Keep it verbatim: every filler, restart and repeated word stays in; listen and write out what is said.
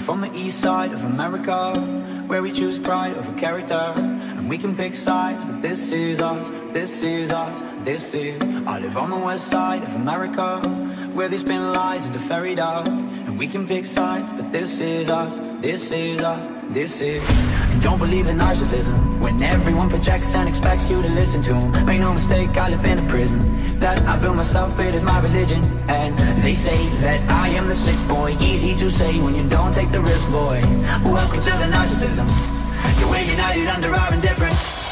from the east side of America, where we choose pride over character. And we can pick sides, but this is us, this is us, this is. I live on the west side of America, where they spin lies into fairy tales. And we can pick sides, but this is us, this is us, this is. And don't believe in narcissism, when everyone projects and expects you to listen to them. Make no mistake, I live in a prison that I built myself, it is my religion. And they say that I am the sick boy, easy to say when you don't take the risk, boy. Welcome to the narcissism, we're united under our indifference.